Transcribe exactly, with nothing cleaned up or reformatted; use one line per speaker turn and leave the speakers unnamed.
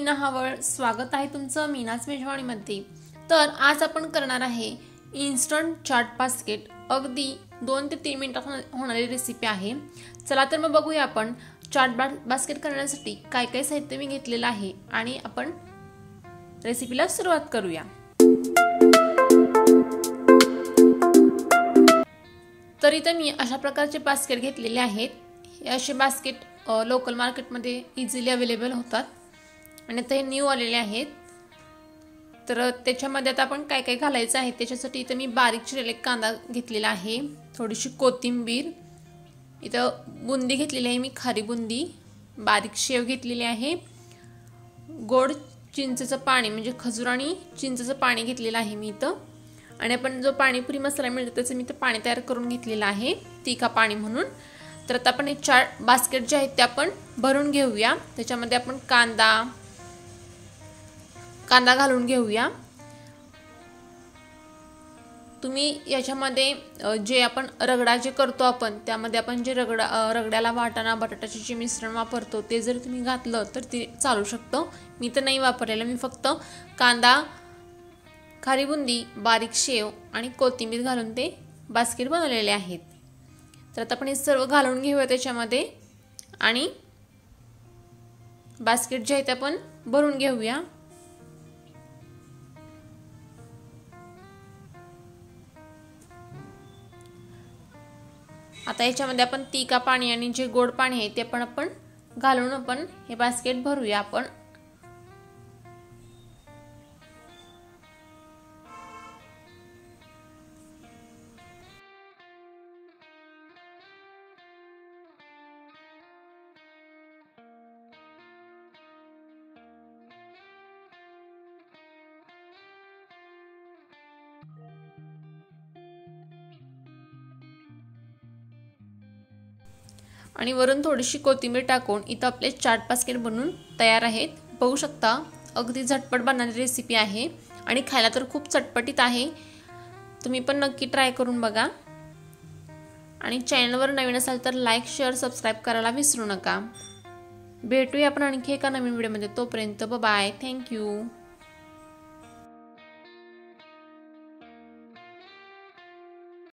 मीना हावळ, स्वागत आहे तुमचं मीनाच मेजवानीमध्ये। तर आज आपण करणार आहे इन्स्टंट चाट बास्केट। अगदी दोन ते तीन मिनिटात होणारी रेसिपी आहे। चला तर मग बघूया आपण चाट बास्केट करण्यासाठी काय काय साहित्य मी घेतलेलं आहे आणि आपण रेसिपीला सुरुवात करूया। तर इथे मी अशा प्रकारचे बास्केट घेतलेले आहेत। हे असे बास्केट लोकल मार्केटमध्ये इझिली अवेलेबल होतात आणि ते न्यू आलेले आहेत। तर त्याच्यामध्ये आता आपण काय काय घालायचं आहे त्याच्यासाठी इथे मी बारीक चिरलेला कांदा घेतलेला आहे, थोडीशी कोथिंबीर, इथे बुंदी घेतलेली आहे मी, खारी बुंदी, बारीक शेव घेतलेली आहे, गोड चिंचेचं पाणी म्हणजे खजूर आणि चिंचेचं पाणी घेतलेलं आहे मी इथं। आणि आपण जो पाणीपुरी मसाला मिळतो त्याचं मी इथं पाणी तयार करून घेतलेलं आहे, तिखा पाणी म्हणून। तर आता आपण हे चाट बास्केट जे आहेत ते आपण भरून घेऊया। त्याच्यामध्ये आपण कांदा कांदा घालून घेऊया। तुम्ही याच्यामध्ये जे आपण रगडा जे करतो आपण त्यामध्ये आपण जे रगडा रगड्याला वाटाणा बटाट्याचे जे मिश्रण वापरतो ते जर तुम्ही घातलं तर ते चालू शकतं। मी तर नाही वापरलेलं, मी फक्त कांदा, खारी बुंदी, बारीक शेव आणि कोथिंबीर घालून ते बास्केट बनवलेले आहेत। तर आता आपण हे सर्व घालून घेऊया त्याच्यामध्ये आणि बास्केट जे आहे ते आपण भरून घेऊया। आता याच्यामध्ये आपण तिखा पाणी आणि जे गोड पाणी आहे ते पण आपण घालून आपण हे बास्केट भरूया आपण। आणि वरून थोडीशी कोथिंबीर टाकून इथं आपले चाट बास्केट बनवून तयार आहेत। बघू शकता अगदी झटपट बनणारी रेसिपी आहे आणि खायला तर खूप चटपटीत आहे। तुम्ही पण नक्की ट्राय करून बघा आणि चॅनलवर नवीन असाल तर लाईक, शेअर, सबस्क्राईब करायला विसरू नका। भेटूया आपण आणखी एका नवीन व्हिडिओमध्ये, तोपर्यंत बाय बाय, थँक्यू।